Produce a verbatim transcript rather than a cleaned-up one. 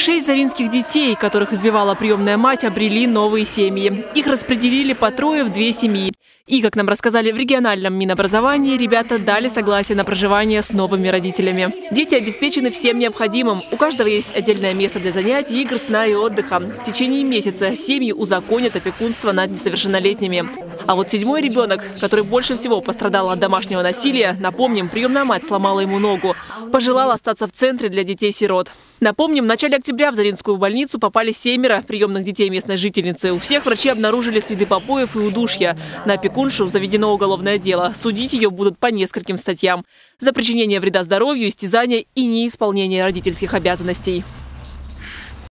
Шесть заринских детей, которых избивала приемная мать, обрели новые семьи. Их распределили по трое в две семьи. И, как нам рассказали в региональном Минобразовании, ребята дали согласие на проживание с новыми родителями. Дети обеспечены всем необходимым. У каждого есть отдельное место для занятий, игр, сна и отдыха. В течение месяца семьи узаконят опекунство над несовершеннолетними. А вот седьмой ребенок, который больше всего пострадал от домашнего насилия, напомним, приемная мать сломала ему ногу, пожелал остаться в центре для детей-сирот. Напомним, в начале октября в Заринскую больницу попали семеро приемных детей местной жительницы. У всех врачи обнаружили следы побоев и удушья. На опекуншу заведено уголовное дело. Судить ее будут по нескольким статьям: за причинение вреда здоровью, истязание и неисполнение родительских обязанностей.